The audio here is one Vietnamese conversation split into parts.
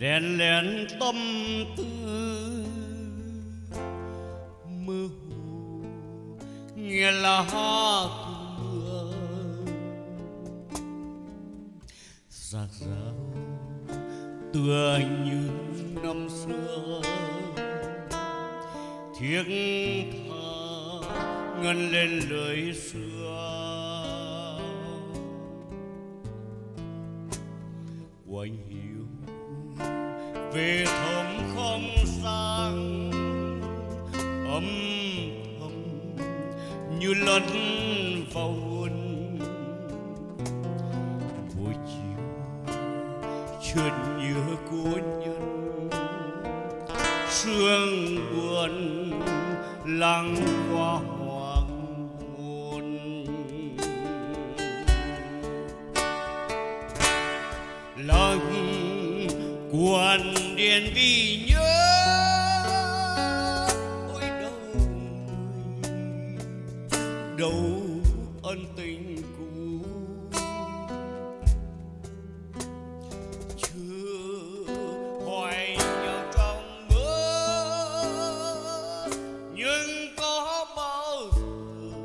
lén lén tâm tư mơ hồ nghe lá mưa rạc rào tựa như năm xưa thiết tha ngân lên lời xưa quanh hiu về thầm không sang âm thầm như lẫn vào hồn buổi chiều chợt nhớ của nhân sương buồn lặng qua hoàng hôn lặng quan điện vì nhớ ôi đâu ân tình cũ chưa hoài nhau trong mơ nhưng có bao giờ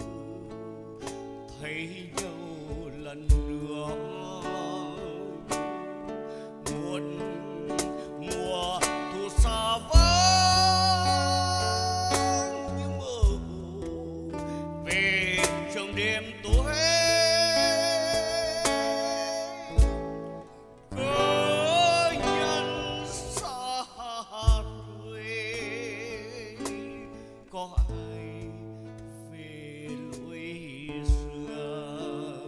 thấy nhau lần nữa một mùa thu xa vắng như mơ hồ về trong đêm tối có nhân xa rồi có ai về lối xưa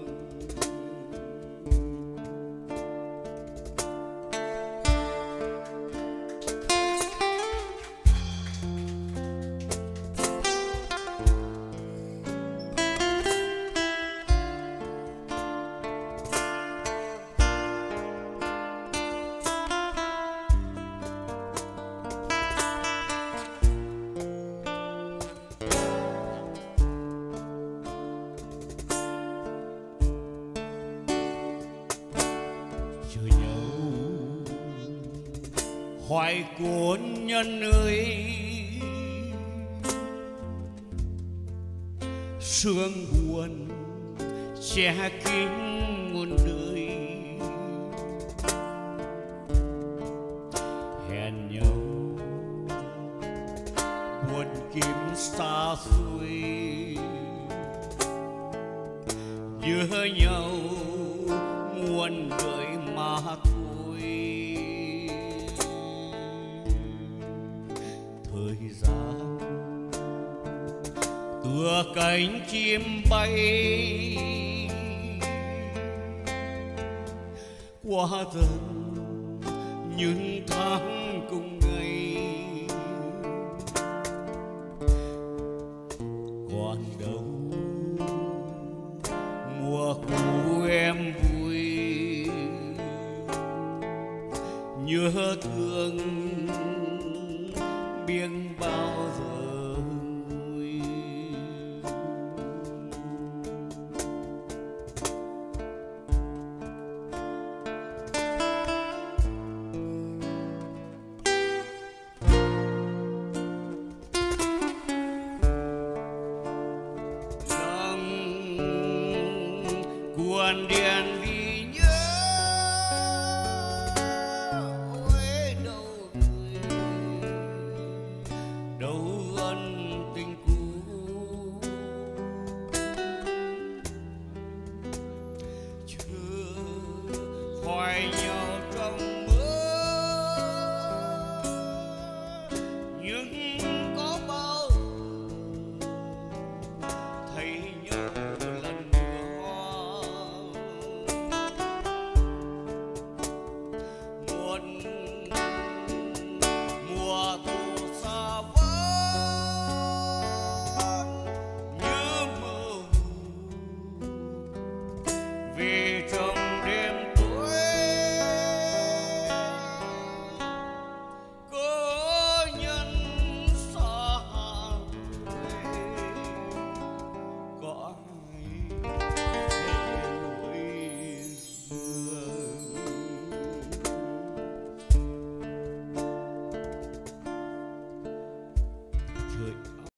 chờ nhau hoài của nhân ơi sương buồn che kín muôn đời hẹn nhau buồn kiếm xa xôi nhớ nhau muôn đời mà thôi thời gian tựa cánh chim bay qua dần những tháng cùng ngày còn đâu mùa cũ em vui nhớ thương biết bao giờ vui lặng quan điện